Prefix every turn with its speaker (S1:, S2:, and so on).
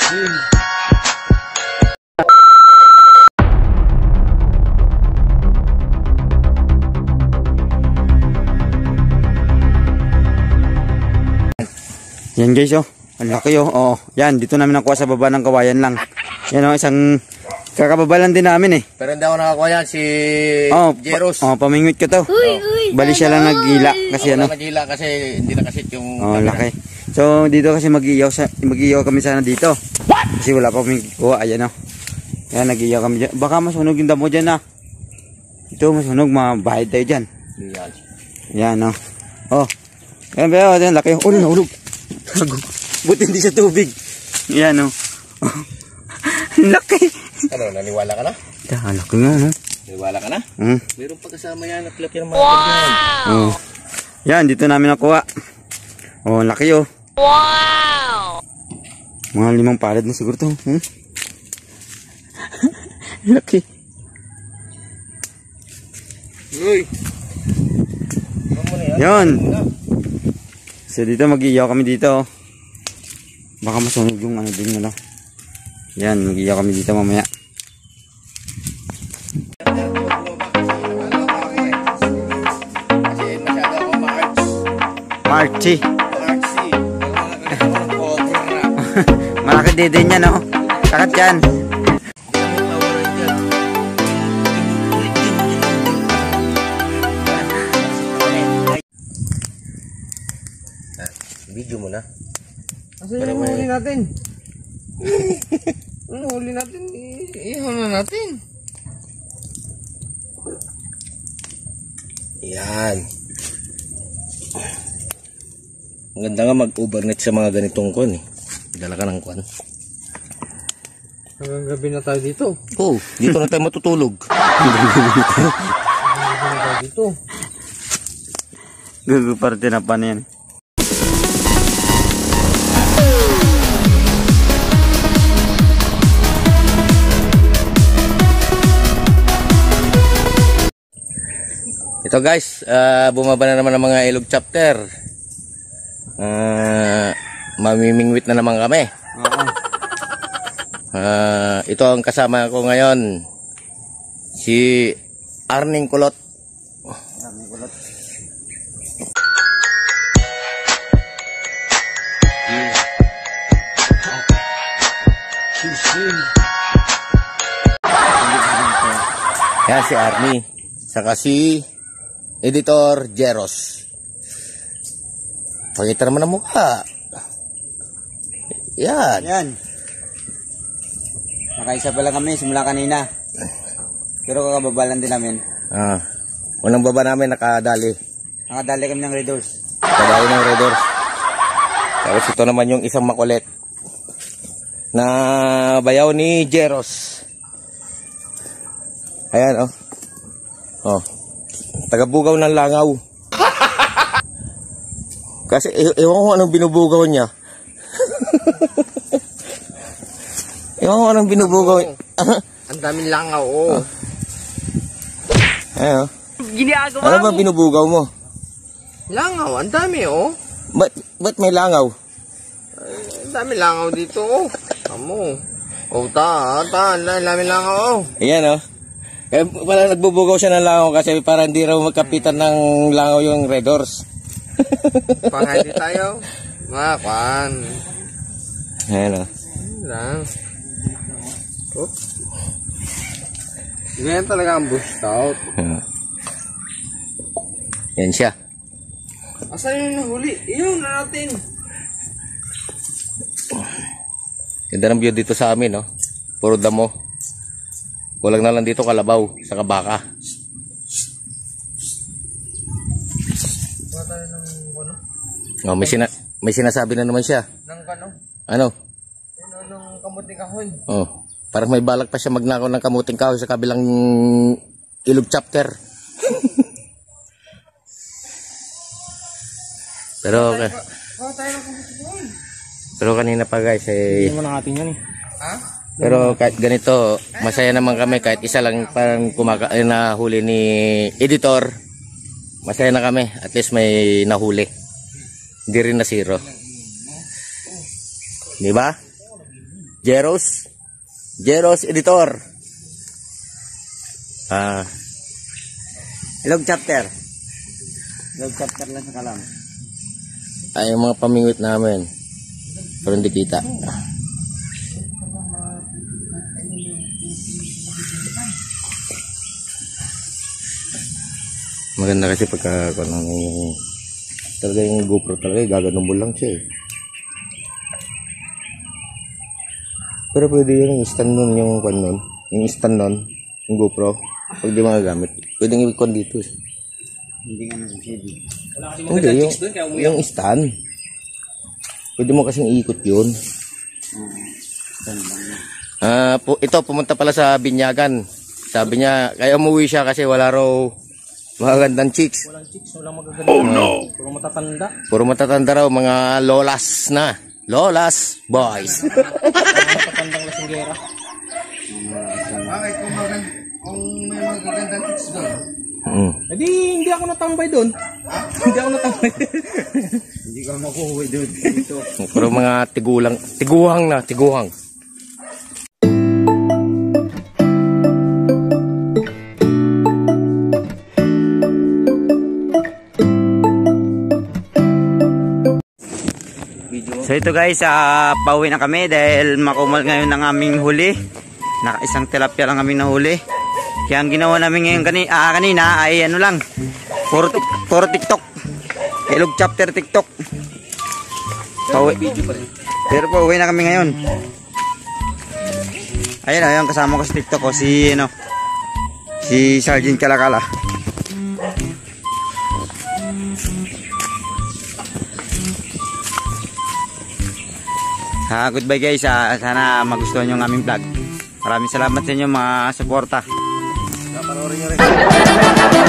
S1: Yan guys, oh. Ang laki, oh. Oh, yan, dito namin nakuha sa baba ng kawayan lang. Yan, oh, isang kakababalan din namin, eh.
S2: Pero hindi ako nakakuha yan, si Jeros.
S1: Oh, pamingwit ko to. Bali siya lang nagila kasi ano.
S2: Nagila kasi hindi nakasit yung...
S1: Oh, laki. So, dito kasi mag-iyaw kami sana dito. Kasi wala pa kaming kuha. Ayan, oh. Yan, nag-iyaw kami dyan. Baka masunog yung damo dyan, ah. Ito, masunog, mabahid tayo dyan. Yan, oh. Oh. Yan, ba, yan, laki. Oh, nahulog. Buti hindi sa tubig. Yan, oh. Laki.
S2: Ano, naniwala ka na?
S1: Laki nga, no?
S2: Naniwala ka na?
S1: Hmm.
S2: Mayroon pa kasama yan at laki ng mga yan.
S1: Oh. Yan, dito namin nakuha. Oh, laki, oh. Wow! Mga 5 palad na siguro to. Hmm? Laki.
S2: Uy.
S1: Yan. So dito mag-iyaw kami dito. Baka masunog yung ano din nila. Yan, mag-iyaw kami dito mamaya. Marchi. Malaki dede niya, no? Kakat yan.
S2: Video mo na.
S3: Asan yung huli natin? Ano huli natin? Ihaw na natin.
S2: Yan. Ang ganda nga mag-overnight sa mga ganitong kwan eh. Dala ka ng kwan.
S3: Hanggang gabi na tayo dito.
S2: Oh, dito na tayo matutulog.
S3: Hanggang gabi na tayo dito.
S1: Guguparte na pa na yan.
S2: Ito guys, bumaba na naman ang mga ilog chapter. Mamimingwit na naman kami. Ito ang kasama ko ngayon, si Arning Kulot. Yan si Arnie, saka si Editor Jeros. Pakita naman ang mukha. Yan.
S1: Yan. Nakaisa pa lang kami simula kanina. Pero kakababalan din namin.
S2: Unang baba namin nakadali.
S1: Nakadali kami ng Red Horse.
S2: Nakadali ng Red Horse. Tapos ito naman yung isang makulit na bayaw ni Jeros. Ayan, oh. Oh. Tagabugaw ng langaw. Kasi ewan ko anong binubugaw niya. Ewan ko anong binubugaw.
S3: Ang daming langaw, oh.
S2: Ayan, oh.
S3: Ginagawa
S2: ano ba binubugaw mo?
S3: Langaw, ang dami, oh.
S2: Ba't may langaw?
S3: Ang dami langaw dito, oh. Amo. Oh, ang dami langaw, oh.
S2: Ayan, oh. Eh, wala nagbubugaw siya ng langaw kasi para hindi raw magkapitan ng langaw yung Red Horse.
S3: Pangadi tayo. Mga kwan.
S2: Ayan, oh.
S3: Lang. Oh. Ganyan talaga ang bush out.
S2: Yan siya.
S3: Asan yung nahuli? Iyon na natin.
S2: Ganda ng view dito sa amin, no? Puro damo. Kulang na lang dito kalabaw sa kabaka. Oh, may sinasabi na naman siya.
S3: Nang kano?
S2: Ano?
S3: Nung kamuting kahoy.
S2: Oh, parang may balak pa siya magnakaw ng kamuting kahoy sa kabilang ilog chapter. Pero pero kanina pa guys
S3: hindi mo na natin yan eh. Ha?
S2: Pero kahit ganito, masaya naman kami kahit isa lang parang nahuli ni Editor. Masaya na kami, at least may nahuli. Hindi rin na zero. Di ba? Jeros Editor.
S1: Ilog chapter. Ilog chapter lang sa kalam.
S2: Ay yung mga pamingwit namin. Pero hindi kita. Maganda kasi pagka talaga yung GoPro talaga gaganon mo lang siya eh. Pero pwede yung stand nun, yung stand nun, yung GoPro, pag di magagamit. Pwede yung i-con dito eh.
S1: Hindi nga nag-CD.
S2: Hindi, yung stand. Pwede mo kasing iikot yun. Ito, pumunta pala sa Binyagan. Sabi niya, kaya umuwi siya kasi wala raw magagandang chicks.
S3: Walang chicks, walang magaganda. Oh no! Puro matatanda.
S2: Puro matatanda raw, mga lolas na. Lolas boys.
S3: Matatandang lasinggera.
S1: Bakit kung may magagandang chicks doon?
S3: Hindi ako natambay doon. Hindi ako natambay.
S1: Hindi ka makuha doon. Dito.
S2: Puro mga tiguhang.
S1: So ito guys, pauwi na kami dahil makumal ngayon ang aming huli. Isang tilapia lang kami nahuli. Kaya ang ginawa namin ngayon kanina ay ano lang, puro TikTok. Ilog chapter TikTok. Pauwi. Pero pauwi na kami ngayon. Ayun, kasama ko sa TikTok ko si Sergeant Kalakala. Goodbye guys, sana magustuhan nyo ang aming vlog. Maraming salamat sa inyo mga suporta.
S2: Panoorin nyo rin.